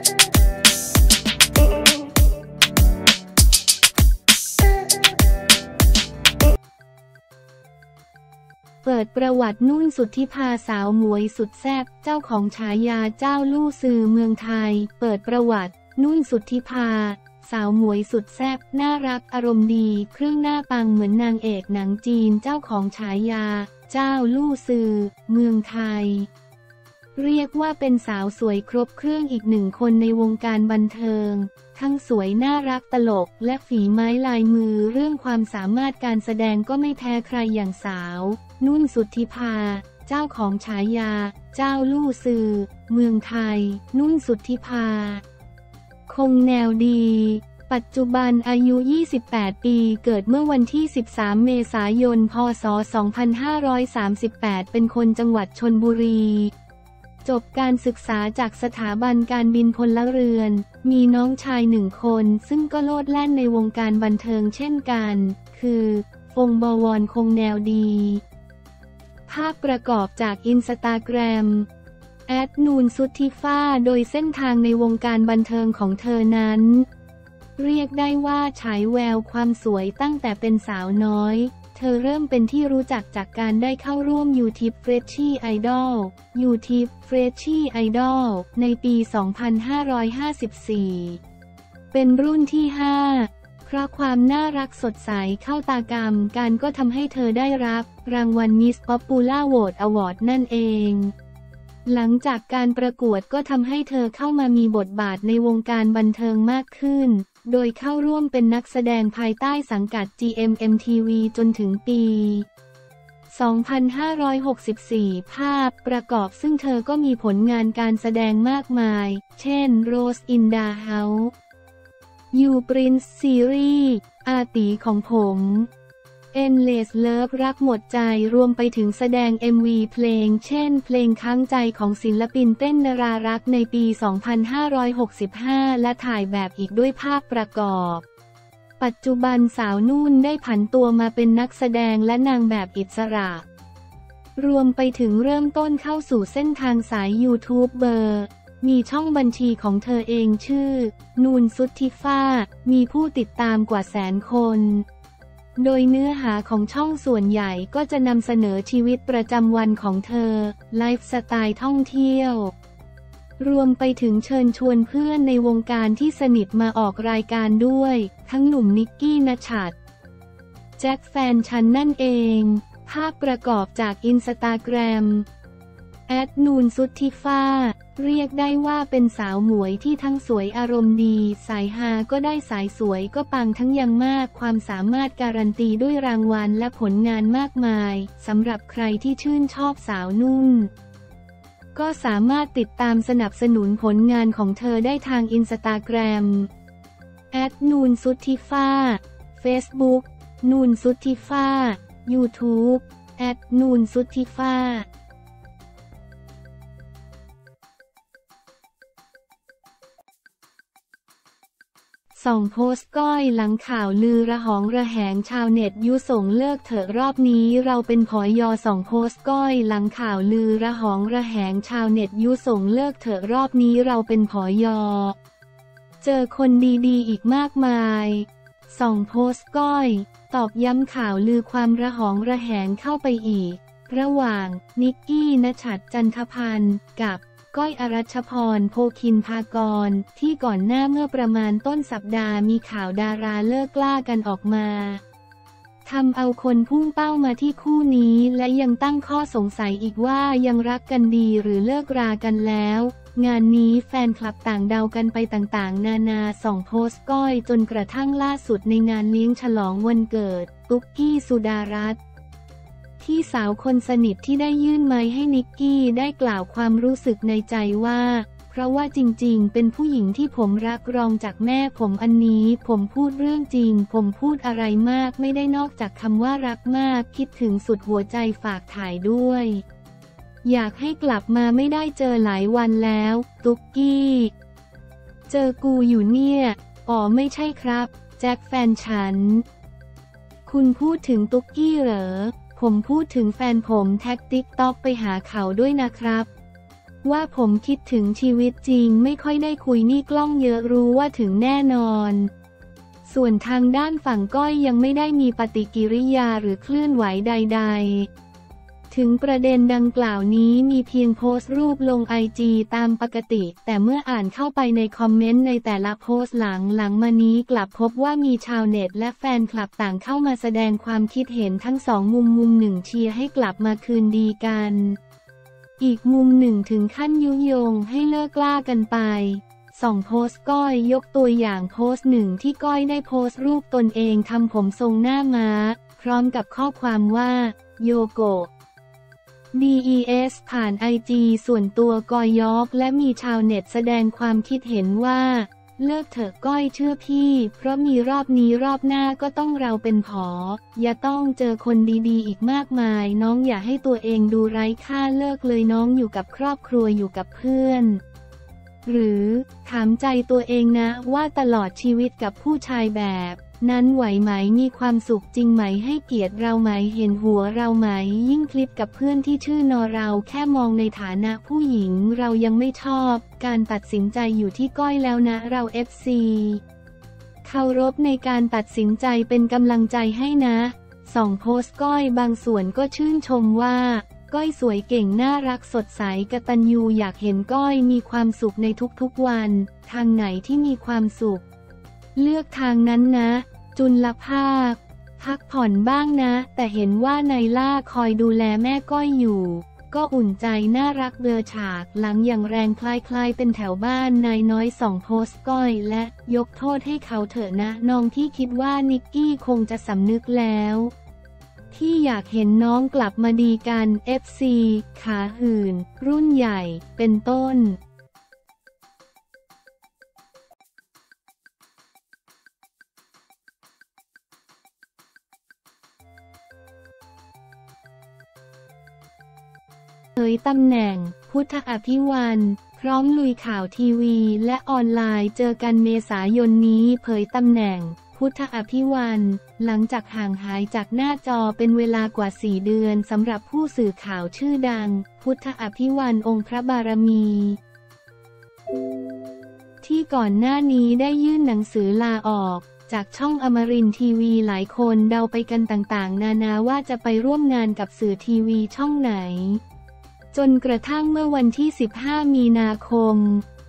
เปิดประวัตินุ่นสุทธิภาสาวหมวยสุดแซ่บเจ้าของฉายาเจ้าลู่ซือเมืองไทยเปิดประวัตินุ่นสุทธิภาสาวหมวยสุดแซ่บน่ารักอารมณ์ดีเครื่องหน้าปังเหมือนนางเอกหนังจีนเจ้าของฉายาเจ้าลู่ซือเมืองไทยเรียกว่าเป็นสาวสวยครบเครื่องอีกหนึ่งคนในวงการบันเทิงทั้งสวยน่ารักตลกและฝีไม้ลายมือเรื่องความสามารถการแสดงก็ไม่แพ้ใครอย่างสาวนุ่นสุทธิภาเจ้าของฉายาเจ้าลู่ซือเมืองไทยนุ่นสุทธิภาคงแนวดีปัจจุบันอายุ28ปีเกิดเมื่อวันที่13เมษายนพ.ศ. 2538เป็นคนจังหวัดชลบุรีจบการศึกษาจากสถาบันการบินพลเรือนมีน้องชาย1คนซึ่งก็โลดแล่นในวงการบันเทิงเช่นกันคือฟงบวรคงแนวดีภาพประกอบจากอินสตาแกรมนูนสุทธิฟ้าโดยเส้นทางในวงการบันเทิงของเธอนั้นเรียกได้ว่าฉายแววความสวยตั้งแต่เป็นสาวน้อยเธอเริ่มเป็นที่รู้จักจากการได้เข้าร่วม YouTube Freshie Idol ในปี 2554 เป็นรุ่นที่ 5 เพราะความน่ารักสดใสเข้าตากรรมการก็ทำให้เธอได้รับรางวัล Miss Popular Vote Award นั่นเองหลังจากการประกวดก็ทำให้เธอเข้ามามีบทบาทในวงการบันเทิงมากขึ้นโดยเข้าร่วมเป็นนักแสดงภายใต้สังกัด GMMTV จนถึงปี 2564 ภาพประกอบซึ่งเธอก็มีผลงานการแสดงมากมายเช่น Rose in the House You Prince Series อาตีของผม Endless Love รักหมดใจรวมไปถึงแสดง MV เพลงเช่นเพลงค้างใจของศิลปินเต้นนรารักษ์ในปี 2565 และถ่ายแบบอีกด้วยภาพประกอบปัจจุบันสาวนุ่นได้ผันตัวมาเป็นนักแสดงและนางแบบอิสระรวมไปถึงเริ่มต้นเข้าสู่เส้นทางสายยูทูบเบอร์มีช่องบัญชีของเธอเองชื่อนูนสุทธิฟ้ามีผู้ติดตามกว่า100,000 คนโดยเนื้อหาของช่องส่วนใหญ่ก็จะนำเสนอชีวิตประจำวันของเธอไลฟ์สไตล์ท่องเที่ยวรวมไปถึงเชิญชวนเพื่อนในวงการที่สนิทมาออกรายการด้วยทั้งหนุ่มนิกกี้ณชัดแจ็คแฟนฉันนั่นเองภาพประกอบจากอินสตาแกรมนูนสุทธิฟ้าเรียกได้ว่าเป็นสาวหมวยที่ทั้งสวยอารมณ์ดีสายฮาก็ได้สายสวยก็ปังทั้งยังมากความสามารถการันตีด้วยรางวัลและผลงานมากมายสำหรับใครที่ชื่นชอบสาวนุ่นก็สามารถติดตามสนับสนุนผลงานของเธอได้ทางอินสตาแกรมนูนสุทธิฟ้า Facebook นูนสุทธิฟ้า YouTube นูนสุทธิฟ้าส่องโพสต์ก้อยหลังข่าวลือระหองระแหงชาวเน็ตยุส่งเลิกเถอะรอบนี้เราเป็นผอยส่องโพสต์ก้อยหลังข่าวลือระหองระแหงชาวเน็ตยุส่งเลิกเถอะรอบนี้เราเป็นผอยเจอคนดีๆอีกมากมายส่องโพสต์ก้อยตอกย้ำข่าวลือความระหองระแหงเข้าไปอีกระหว่างนิกกี้ณชัดจันทพันธ์กับก้อยอรัชพรโพคินภากรที่ก่อนหน้าเมื่อประมาณต้นสัปดาห์มีข่าวดาราเลิกล่ากันออกมาทำเอาคนพุ่งเป้ามาที่คู่นี้และยังตั้งข้อสงสัยอีกว่ายังรักกันดีหรือเลิกรากันแล้วงานนี้แฟนคลับต่างเดากันไปต่างๆนานาส่องโพสต์ก้อยจนกระทั่งล่าสุดในงานเลี้ยงฉลองวันเกิดตุ๊กกี้สุดารัตน์ที่สาวคนสนิทที่ได้ยื่นไม้ให้นิกกี้ได้กล่าวความรู้สึกในใจว่าเพราะว่าจริงๆเป็นผู้หญิงที่ผมรักรองจากแม่ผมอันนี้ผมพูดเรื่องจริงผมพูดอะไรมากไม่ได้นอกจากคำว่ารักมากคิดถึงสุดหัวใจฝากถ่ายด้วยอยากให้กลับมาไม่ได้เจอหลายวันแล้วตุ๊กกี้เจอกูอยู่เนี่ยอ๋อไม่ใช่ครับแจ็คแฟนฉันคุณพูดถึงตุ๊กกี้เหรอผมพูดถึงแฟนผมแท็กติ๊กต็อกไปหาเขาด้วยนะครับว่าผมคิดถึงชีวิตจริงไม่ค่อยได้คุยนี่กล้องเยอะรู้ว่าถึงแน่นอนส่วนทางด้านฝั่งก้อยยังไม่ได้มีปฏิกิริยาหรือเคลื่อนไหวใดๆถึงประเด็นดังกล่าวนี้มีเพียงโพสต์รูปลงIGตามปกติแต่เมื่ออ่านเข้าไปในคอมเมนต์ในแต่ละโพสต์หลังมานี้กลับพบว่ามีชาวเน็ตและแฟนคลับต่างเข้ามาแสดงความคิดเห็นทั้งสองมุมหนึ่งเชียร์ให้กลับมาคืนดีกันอีกมุมหนึ่งถึงขั้นยุยงให้เลิกล่ากันไปโพสต์ก้อยยกตัวอย่างโพสต์หนึ่งที่ก้อยได้โพสต์รูปตนเองทำผมทรงหน้าม้าพร้อมกับข้อความว่าโยโกะ DES ผ่าน IG ส่วนตัวกอยยอกและมีชาวเน็ตแสดงความคิดเห็นว่าเลิกเถอะก้อยเชื่อพี่เพราะมีรอบนี้รอบหน้าก็ต้องเราเป็นผออย่าต้องเจอคนดีๆอีกมากมายน้องอย่าให้ตัวเองดูไร้ค่าเลิกเลยน้องอยู่กับครอบครัวอยู่กับเพื่อนหรือถามใจตัวเองนะว่าตลอดชีวิตกับผู้ชายแบบนั้นไหวไหมมีความสุขจริงไหมให้เกียรติเราไหมเห็นหัวเราไหมยิ่งคลิปกับเพื่อนที่ชื่อนอเราแค่มองในฐานะผู้หญิงเรายังไม่ชอบการตัดสินใจอยู่ที่ก้อยแล้วนะเรา FC เคารพในการตัดสินใจเป็นกำลังใจให้นะโพสต์ก้อยบางส่วนก็ชื่นชมว่าก้อยสวยเก่งน่ารักสดใสกตัญญูอยากเห็นก้อยมีความสุขในทุกๆวันทางไหนที่มีความสุขเลือกทางนั้นนะจุลภาคพักผ่อนบ้างนะแต่เห็นว่านายล่าคอยดูแลแม่ก้อยอยู่ก็อุ่นใจน่ารักเบอฉากหลังอย่างแรงคล้ายๆเป็นแถวบ้านนายน้อยโพสต์ก้อยและยกโทษให้เขาเถอะนะน้องที่คิดว่านิกกี้คงจะสำนึกแล้วที่อยากเห็นน้องกลับมาดีกัน FC ขาหื่นรุ่นใหญ่เป็นต้นเผยตำแหน่งพุทธอภิวันพร้อมลุยข่าวทีวีและออนไลน์เจอกันเมษายนนี้เผยตำแหน่งพุทธอภิวันหลังจากห่างหายจากหน้าจอเป็นเวลากว่า4 เดือนสำหรับผู้สื่อข่าวชื่อดังพุทธอภิวันองค์พระบารมีที่ก่อนหน้านี้ได้ยื่นหนังสือลาออกจากช่องอมรินทร์ทีวีหลายคนเดาไปกันต่างๆนานาว่าจะไปร่วมงานกับสื่อทีวีช่องไหนจนกระทั่งเมื่อวันที่15 มีนาคม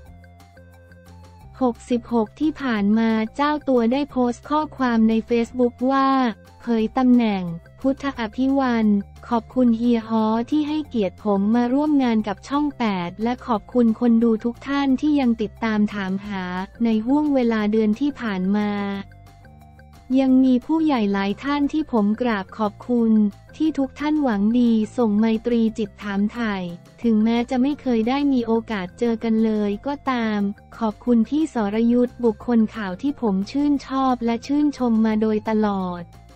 66ที่ผ่านมาเจ้าตัวได้โพสต์ข้อความในเฟซบุ๊กว่าเผยตำแหน่งพุทธอภิวันขอบคุณเฮียฮอที่ให้เกียรติผมมาร่วมงานกับช่อง8และขอบคุณคนดูทุกท่านที่ยังติดตามถามหาในห้วงเวลาเดือนที่ผ่านมายังมีผู้ใหญ่หลายท่านที่ผมกราบขอบคุณที่ทุกท่านหวังดีส่งไมตรีจิตถามไถ่ถึงแม้จะไม่เคยได้มีโอกาสเจอกันเลยก็ตามขอบคุณพี่สรยุทธบุคคลข่าวที่ผมชื่นชอบและชื่นชมมาโดยตลอด